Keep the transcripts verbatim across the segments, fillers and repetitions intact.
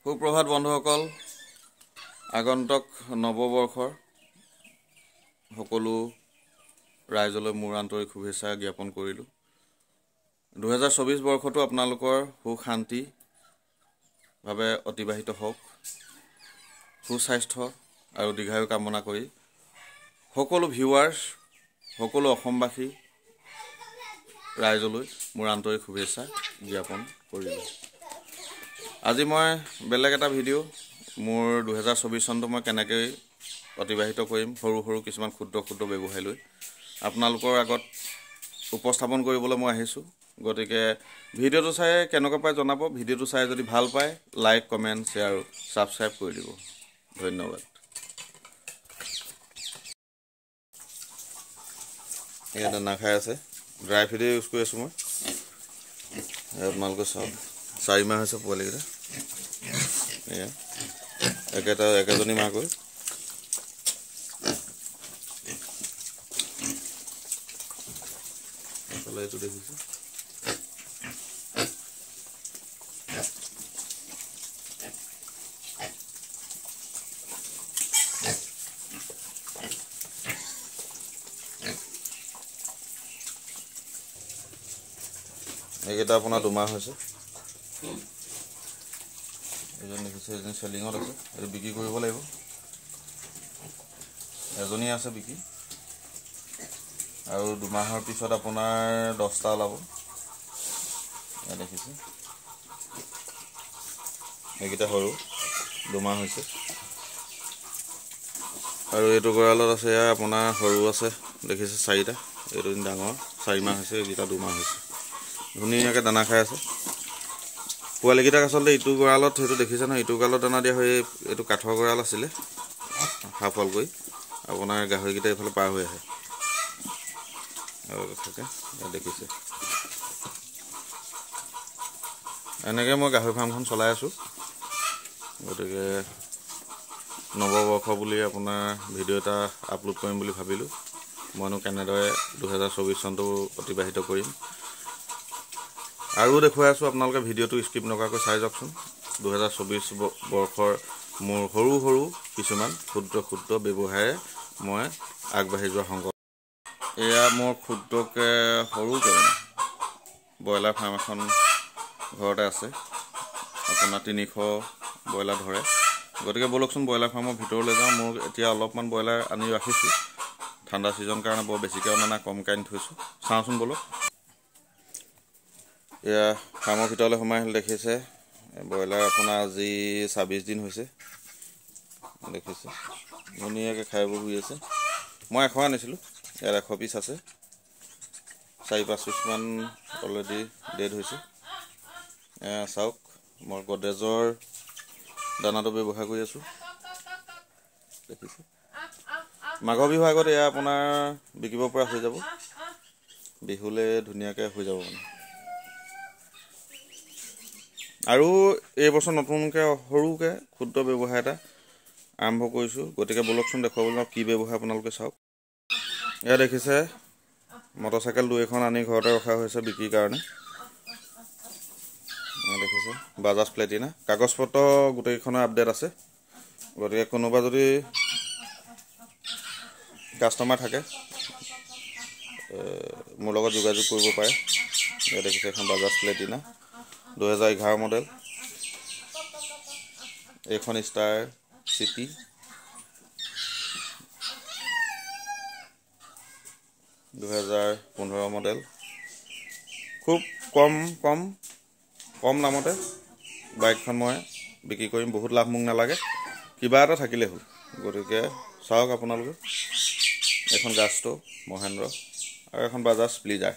সুপ্ৰভাত বন্ধুসকল, আগন্তুক নৱবৰ্ষৰ সকলো ৰাইজলৈ মোৰ আন্তৰিক শুভেচ্ছা জ্ঞাপন কৰিলোঁ। দুহেজাৰ চৌবিছ বৰ্ষটো আপোনালোকৰ সুখ শান্তিভাৱে অতিবাহিত হওক, সুস্বাস্থ্য আৰু দীৰ্ঘায়ু কামনা কৰি সকলো ভিউৱাৰ্ছ, সকলো অসমবাসী ৰাইজলৈ মোৰ আন্তৰিক শুভেচ্ছা জ্ঞাপন কৰিলোঁ। আজি মই বেলেগ এটা ভিডিঅ' মোৰ দুহেজাৰ চৌবিছ চনটো মই কেনেকৈ অতিবাহিত কৰিম সৰু সৰু কিছুমান ক্ষুদ্ৰ ক্ষুদ্ৰ ব্যৱসায় লৈ আপোনালোকৰ আগত উপস্থাপন কৰিবলৈ মই আহিছোঁ। গতিকে ভিডিঅ'টো চাই কেনেকুৱা পায় জনাব। ভিডিঅ'টো চাই যদি ভাল পায় লাইক, কমেণ্ট, শ্বেয়াৰ আৰু ছাবস্ক্ৰাইব কৰি দিব। ধন্যবাদ। এয়া দানা খাই আছে, ড্ৰাই ফিডে ইউজ কৰি আছোঁ মই। আপোনালোকে চাওক, চাৰি মাহ হৈছে পোৱালিকেইটা। এয়া একেটা একেজনী মাকৈ এইটো দেখিছোঁ। এইকেইটা আপোনাৰ দুমাহ হৈছে। এজন দেখিছে, এজনী চেলিঙত আছে, এইটো বিক্ৰী কৰিব লাগিব। এজনী আছে বিক্ৰী, আৰু দুমাহৰ পিছত আপোনাৰ দহটা ওলাব। এয়া দেখিছে, এইকেইটা সৰু, দুমাহ হৈছে। আৰু এইটো গঁৰালত আছে, এয়া আপোনাৰ সৰু আছে, দেখিছে চাৰিটা। এইটো ডাঙৰ, চাৰি মাহ হৈছে, এইকেইটা দুমাহ হৈছে। ধুনীয়াকৈ দানা খাই আছে। পোৱালিকেইটাক আচলতে ইটো গঁৰালত, সেইটো দেখিছে নহয়, ইটো গঁৰালত দানা দিয়া হয়। এইটো কাঠৰ গঁৰাল আছিলে, হাফল কৰি আপোনাৰ গাহৰিকেইটা এইফালে পাৰ হৈ আহে আৰু থাকে, দেখিছে। এনেকৈ মই গাহৰি ফাৰ্মখন চলাই আছোঁ। গতিকে নৱবৰ্ষ বুলি আপোনাৰ ভিডিঅ' এটা আপলোড কৰিম বুলি ভাবিলোঁ। মইনো কেনেদৰে দুহেজাৰ চৌবিছ চনটো অতিবাহিত কৰিম আৰু দেখুৱাই আছোঁ। আপোনালোকে ভিডিঅ'টো স্কিপ নকৰাকৈ চাই যাওকচোন। দুহেজাৰ চৌবিছ বৰ্ষৰ মোৰ সৰু সৰু কিছুমান ক্ষুদ্ৰ ক্ষুদ্ৰ ব্যৱসায়েৰে মই আগবাঢ়ি যোৱা সংকল্প। এয়া মোৰ ক্ষুদ্ৰকৈ সৰুকৈ ব্ৰইলাৰ ফাৰ্ম এখন ঘৰতে আছে। আপোনাৰ তিনিশ ব্ৰইলাৰ ধৰে। গতিকে ব'লকচোন ব্ৰইলাৰ ফাৰ্মৰ ভিতৰলৈ যাওঁ। মোৰ এতিয়া অলপমান ব্ৰইলাৰ আনি ৰাখিছোঁ, ঠাণ্ডা ছিজন কাৰণে বৰ বেছিকৈ অনা নাই, কমকৈ আনি থৈছোঁ। চাওঁচোন ব'লক। এয়া ফাৰ্মৰ ভিতৰলৈ সোমাই আহিল, দেখিছে ব্ৰইলাৰ আপোনাৰ আজি ছাব্বিছ দিন হৈছে। দেখিছে ধুনীয়াকৈ খাই বৈ শুই আছে। মই এশ আনিছিলোঁ, ইয়াত এশ পিচ আছে। চাৰি পাঁচ পিচমান অলৰেডি ডেড হৈছে। এয়া চাওক, মই গডৰেজৰ দানাটো ব্যৱহাৰ কৰি আছোঁ, দেখিছে। মাঘৰ বিহুৰ আগত এয়া আপোনাৰ বিকিব পৰা হৈ যাব। বিহুলৈ ধুনীয়াকৈ হৈ যাব মানে। আৰু এইবছৰ নতুনকৈ সৰুকৈ ক্ষুদ্ৰ ব্যৱসায় এটা আৰম্ভ কৰিছোঁ। গতিকে ব'লকচোন দেখুৱাবলৈ যাওঁ কি ব্যৱসায় আপোনালোকে চাওক। এয়া দেখিছে মটৰচাইকেল দুই এখন আনি ঘৰতে ৰখা হৈছে বিক্ৰীৰ কাৰণে। দেখিছে বাজাজ প্লেটিনা, কাগজ পত্ৰ গোটেইকেইখনৰ আপডেট আছে। গতিকে কোনোবা যদি কাষ্টমাৰ থাকে মোৰ লগত যোগাযোগ কৰিব পাৰে। এয়া দেখিছে এখন বাজাজ প্লেটিনা দুহেজাৰ এঘাৰ মডেল। এইখন ষ্টাৰ চিটি দুহেজাৰ পোন্ধৰ মডেল। খুব কম কম কম দামতে বাইকখন মই বিক্ৰী কৰিম। বহুত লাভ মোক নালাগে, কিবা এটা থাকিলেই হ'ল। গতিকে চাওক আপোনালোকে, এখন গাষ্ট্ৰো মহেন্দ্ৰ আৰু এখন বাজাজ প্লিজাৰ।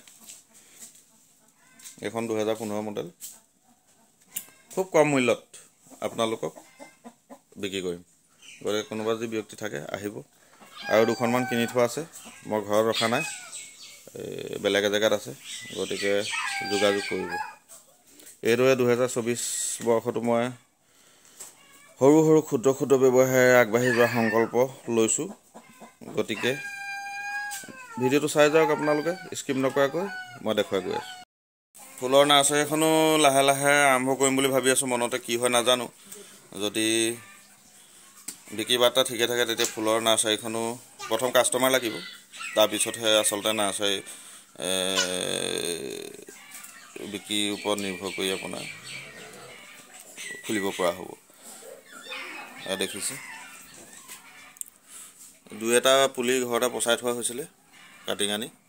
এইখন দুহেজাৰ পোন্ধৰ মডেল। খুব কম মূল্যত আপোনালোকক বিক্ৰী কৰিম। গতিকে কোনোবা যদি ব্যক্তি থাকে আহিব। আৰু দুখনমান কিনি থোৱা আছে, মই ঘৰত ৰখা নাই, বেলেগ এজেগাত আছে। গতিকে যোগাযোগ কৰিব। এইদৰে দুহেজাৰ চৌবিছ বৰ্ষটো মই সৰু সৰু ক্ষুদ্ৰ ক্ষুদ্ৰ ব্যৱসায়েৰে আগবাঢ়ি যোৱাৰ সংকল্প লৈছোঁ। গতিকে ভিডিঅ'টো চাই যাওক আপোনালোকে স্কিপ নকৰাকৈ, মই দেখুৱাই গৈ আছোঁ। ফুলৰ নাৰ্চাৰী এখনো লাহে লাহে আৰম্ভ কৰিম বুলি ভাবি আছোঁ। মনতে কি হয় নাজানো। যদি বিক্ৰী বাৰ্তা ঠিকে থাকে তেতিয়া ফুলৰ নাৰ্চাৰীখনো প্ৰথম কাষ্টমাৰ লাগিব, তাৰপিছতহে আচলতে নাৰ্চাৰী বিক্ৰীৰ ওপৰত নিৰ্ভৰ কৰি আপোনাৰ খুলিব পৰা হ'ব। দেখিছে দুই এটা পুলি ঘৰতে পচাই থোৱা হৈছিলে কাটি আনি।